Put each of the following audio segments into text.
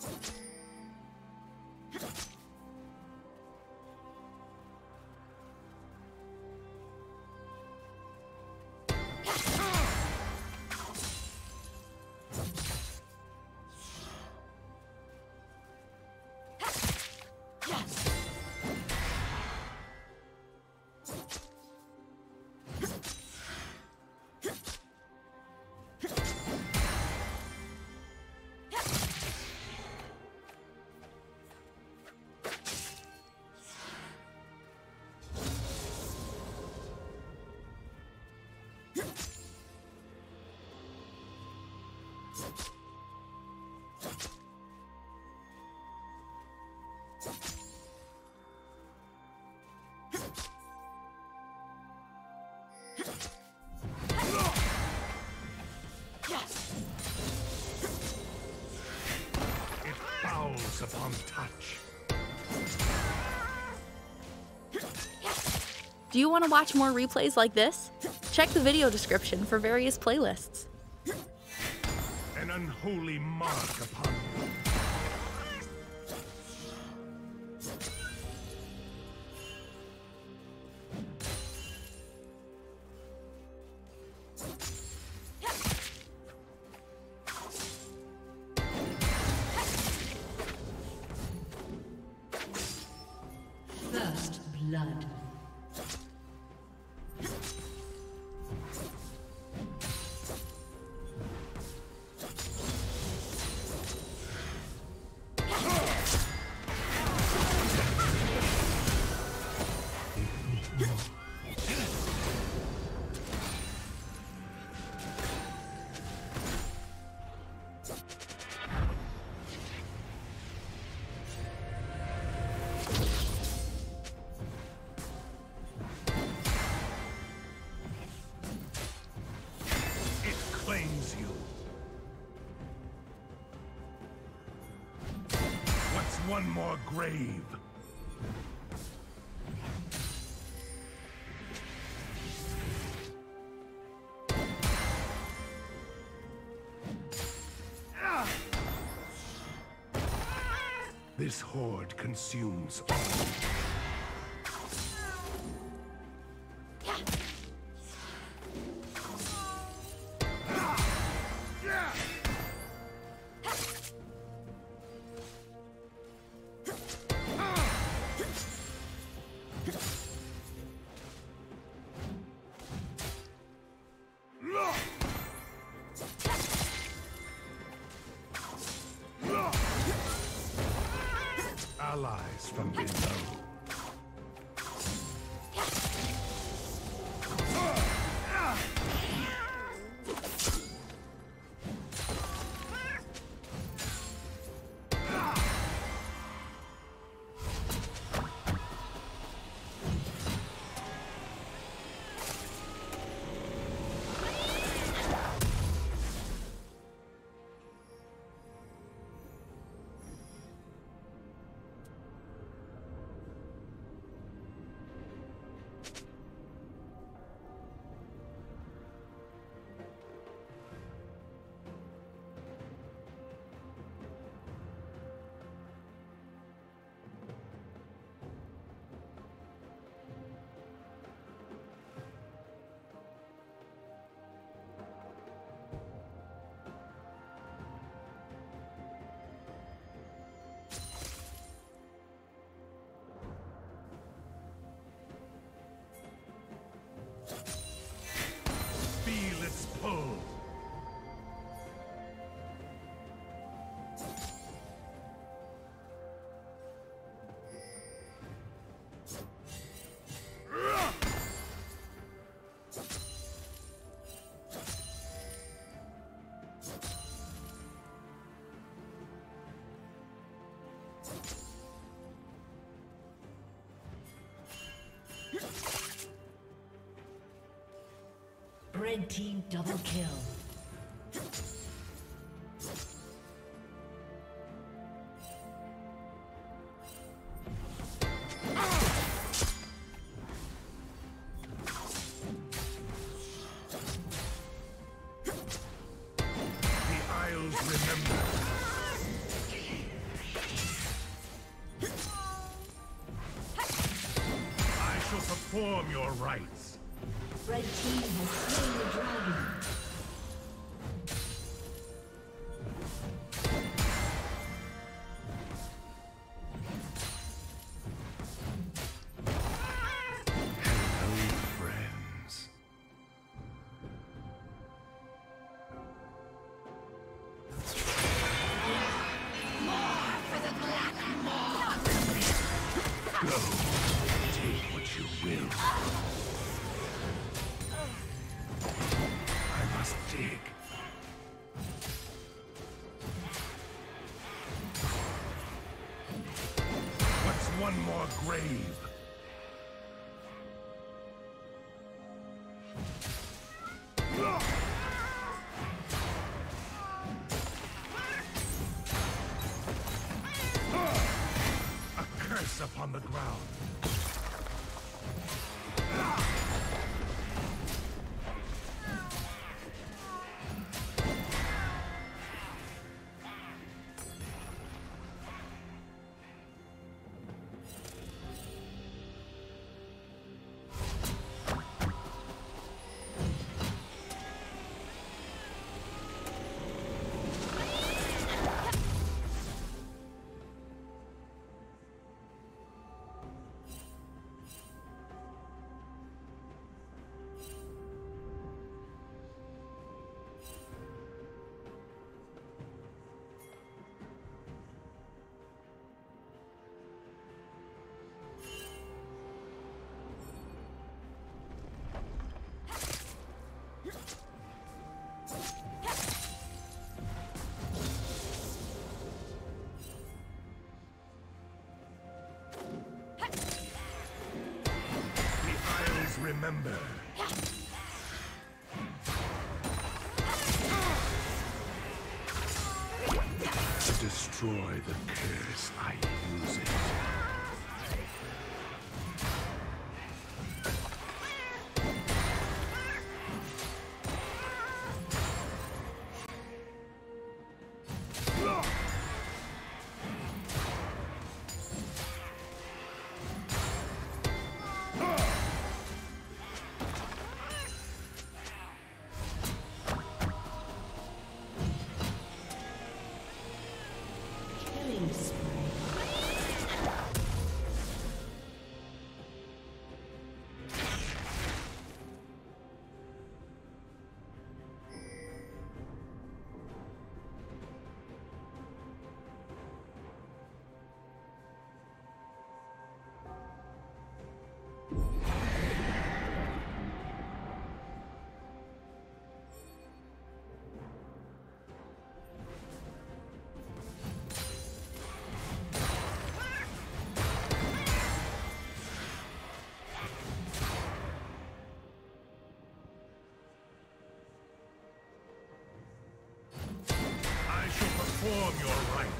It fouls upon touch. Do you want to watch more replays like this? Check the video description for various playlists. An unholy mark upon you. First blood. Claims you. What's one more grave? This horde consumes all. Allies from below. Feel its pull. Red team double kill. The Isles remember. perform your rites. Red team has slain the dragon. Hello, friends. Go. Take what you will. I must dig. What's one more grave? A curse upon the ground. Remember. To destroy the curse, I use it. Perform your rites.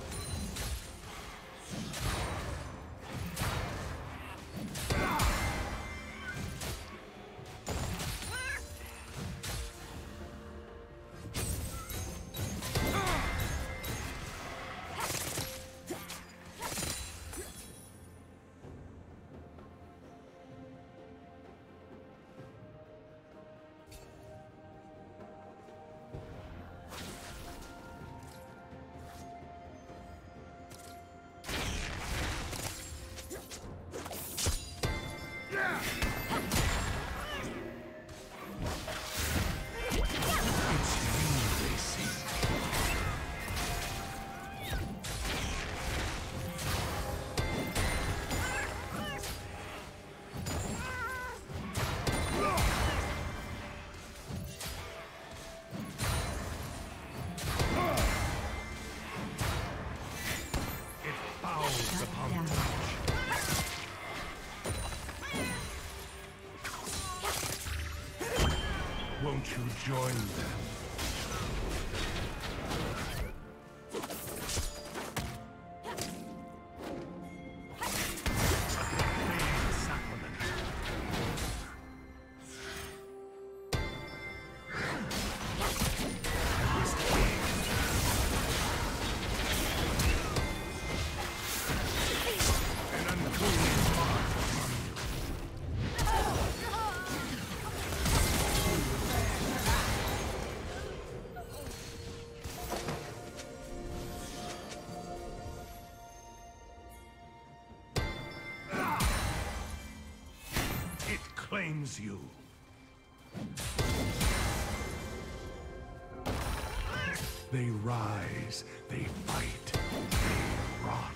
Won't you join them? claims you. They rise, they fight, they rot.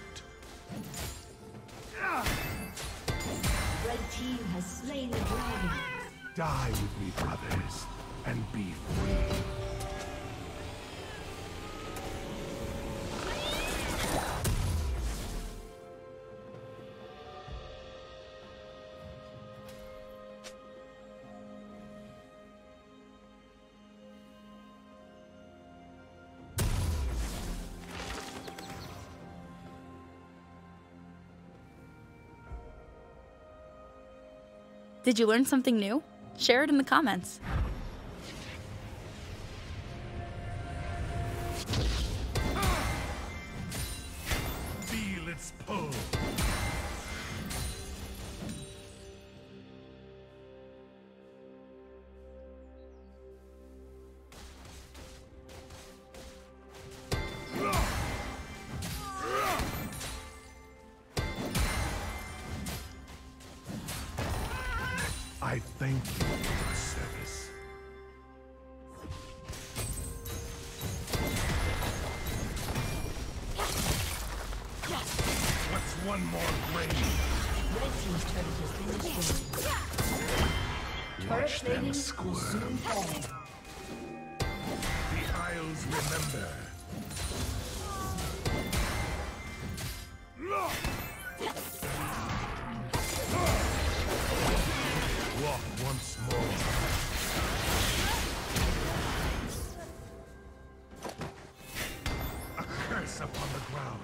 Red team has slain the dragon. Die with me, brothers, and be free. Did you learn something new? Share it in the comments. Feel its pull. I thank you for your service. What's one more grave? Red team's turret has been destroyed. Watch Turret them plating will squirm. soon fall. The Isles remember. Walk once more. A curse upon the ground.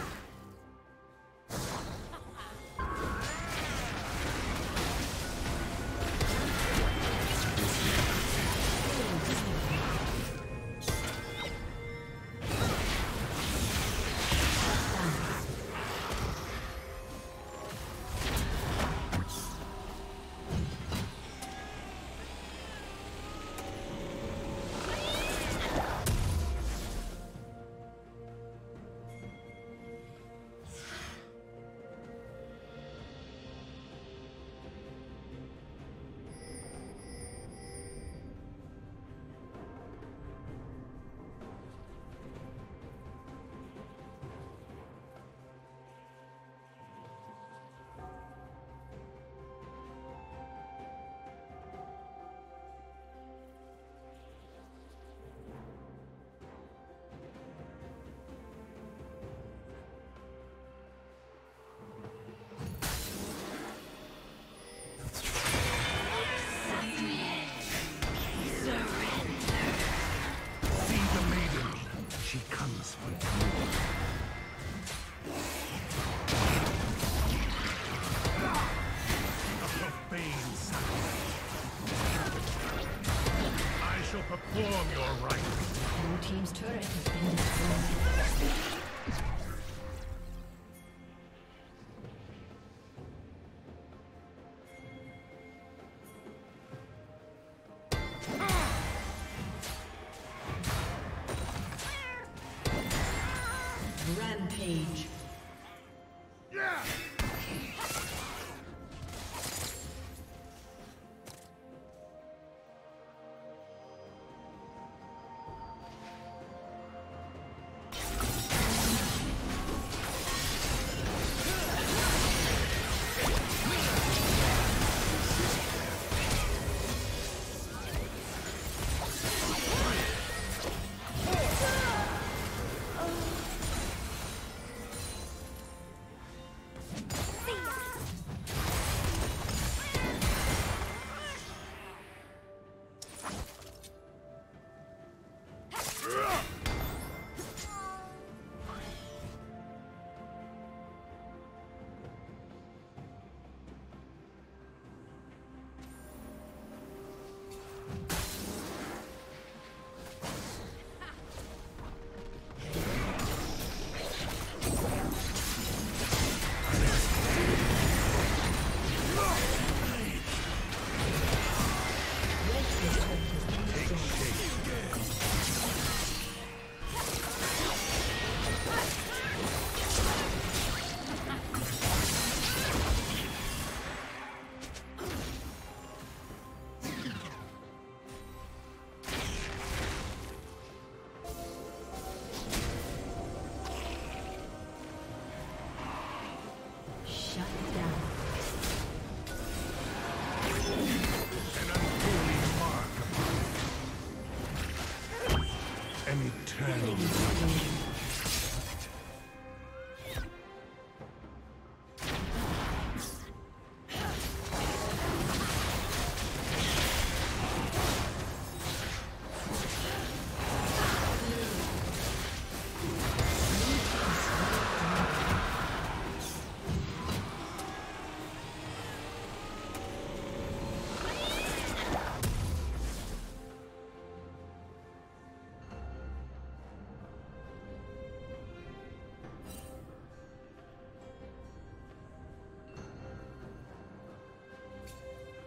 Perform your rites. Blue team's turret has been destroyed. Rampage. Yeah!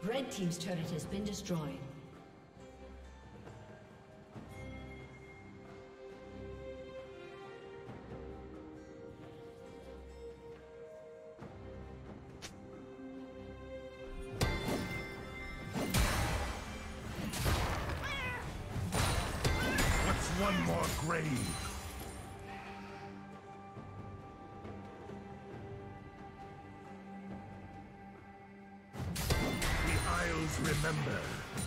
Red team's turret has been destroyed. What's one more grave? Remember.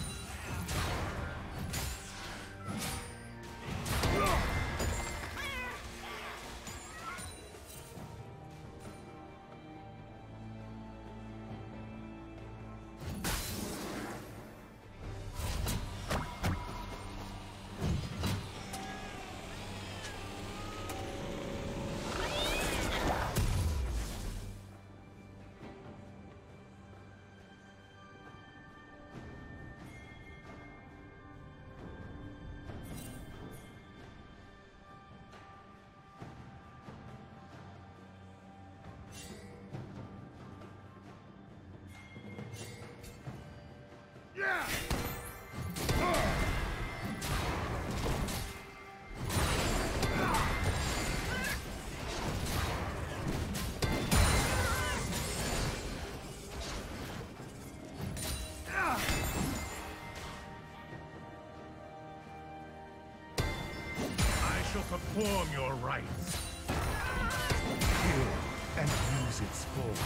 Perform your rites. Kill and use its form.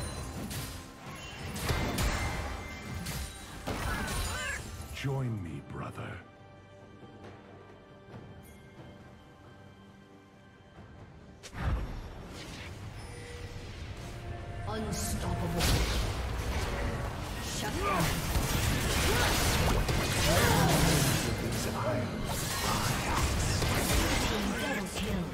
Join me, brother. Unstoppable. Shut down. These isles. Double kill.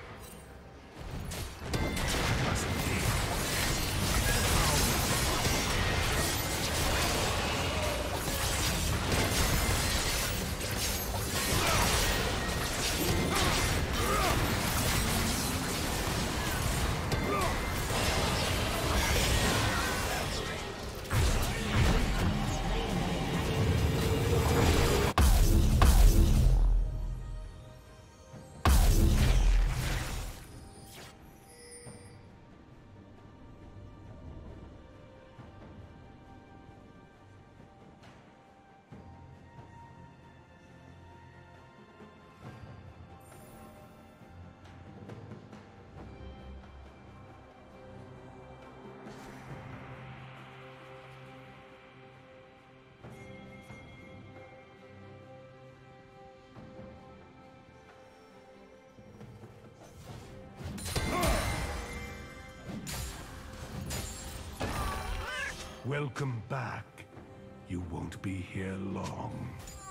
Welcome back. You won't be here long.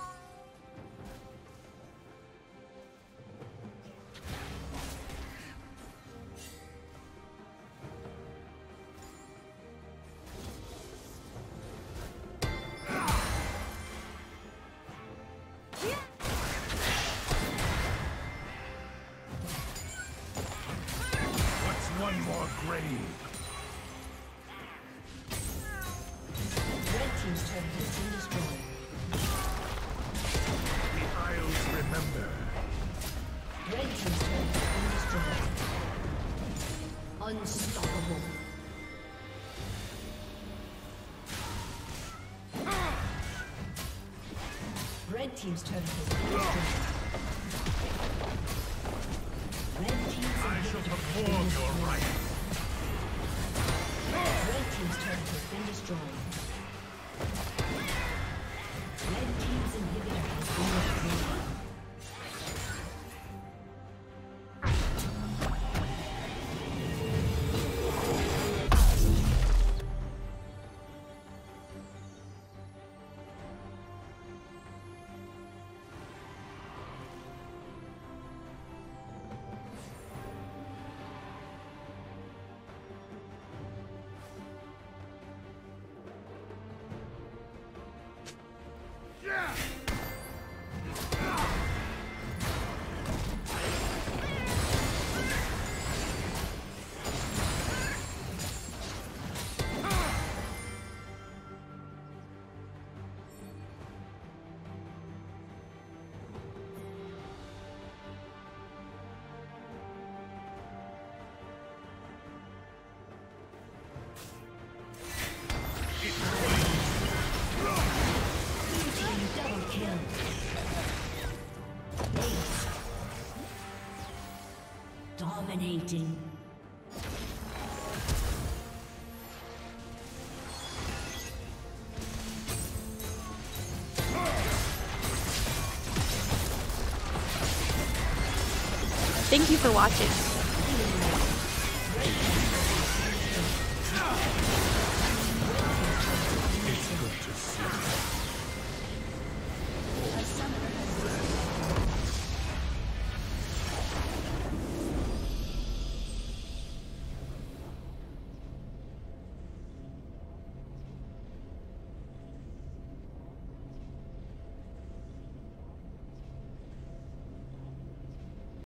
What's one more grave? Team's turret has been destroyed. The Isles remember. Red team's turret has been destroyed. Unstoppable. Red team's turret has been destroyed. Red team's I shall perform your rites. Red team's turret has been destroyed. Red team's inhibitor has been destroyed. Dominating. Thank you for watching.